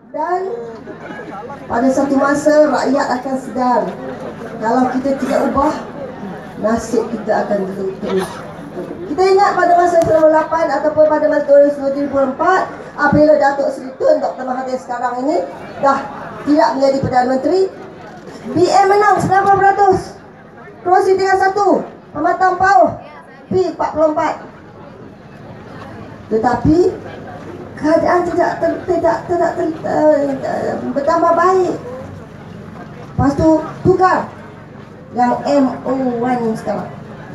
Dan pada satu masa rakyat akan sedar, kalau kita tidak ubah, nasib kita akan terus. Kita ingat pada masa 98 ataupun pada masa 2004, apabila Datuk Seri Tun Dr. Mahathir sekarang ini dah tidak menjadi Perdana Menteri, BN menang 90%, kerusi 31, Pematang Pauh P44. Tetapi keadaan tidak bertambah baik. Lepas tu tukar yang MO1 sekarang,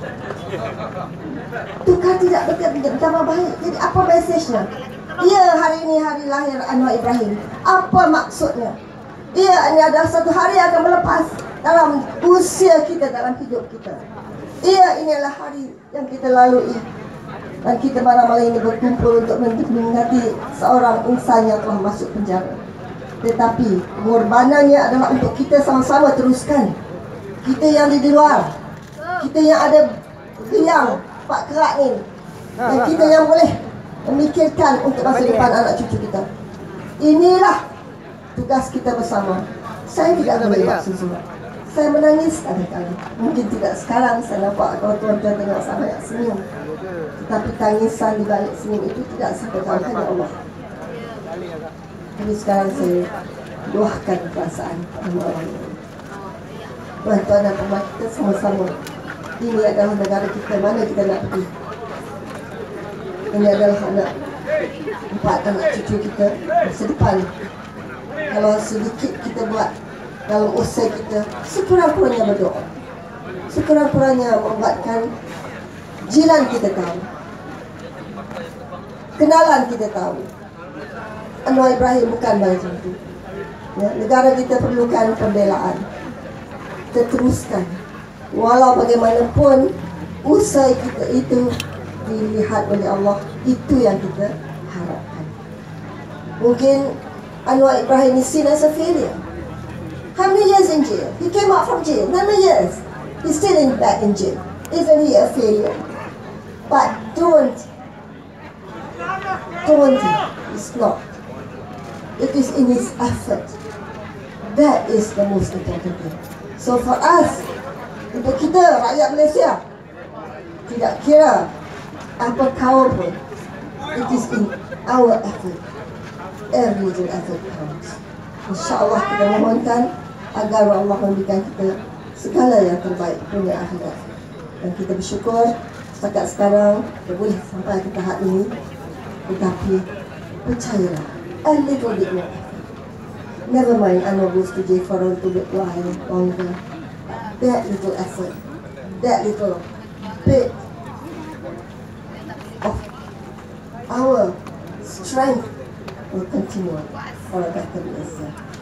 tukar tidak bertambah baik. Jadi apa mesejnya? Ya, hari ini hari lahir Anwar Ibrahim. Apa maksudnya? Ia ini adalah satu hari yang akan melepas dalam usia kita, dalam hidup kita. Ia ini adalah hari yang kita lalui, dan kita malam-malam ini berkumpul untuk mengingati seorang insan yang telah masuk penjara. Tetapi pengorbanannya adalah untuk kita sama-sama teruskan. Kita yang di luar, kita yang ada riang Pak Kerak ni, dan kita yang boleh memikirkan untuk masa depan anak cucu kita. Inilah tugas kita bersama. Saya tidak boleh buat sesuatu. Saya menangis kadang-kadang. Mungkin tidak sekarang saya nampak kalau tuan-tuan tengok saya senyum. Tetapi tangisan di balik senyum itu tidak sampai hanya Allah. Jadi sekarang saya luahkan perasaan orang-orang ini. Tuan-tuan dan puan kita sama-sama. Ini adalah negara kita, mana kita nak pergi. Ini adalah empat anak cucu kita masa depan. Kalau sedikit kita buat dalam usaha kita, sekurang-kurangnya berdoa, sekurang-kurangnya membuatkan jiran kita tahu, kenalan kita tahu Anwar Ibrahim bukan macam itu. Ya, negara kita perlukan pembelaan. Kita teruskan, walau bagaimanapun usaha kita itu dilihat oleh Allah. Itu yang kita harapkan. Mungkin Anwar Ibrahim is seen as a failure. How many years in jail? He came out from jail. How many years? He's still back in jail. Isn't he a failure? But don't. It's not. It is in his effort. That is the most important thing. So for us, untuk kita rakyat Malaysia, tidak kira apa kaum pun, it is in our effort. Every little effort counts. InsyaAllah kita memohonkan agar Allah memberikan kita segala yang terbaik dunia akhirat. Dan kita bersyukur setakat sekarang kita boleh sampai ke tahap ini. Tetapi percayalah, a little bit more effort. Never mind Anwar goes to jail for a little bit longer. That little effort, that little bit of our strength will continue for a better Malaysia.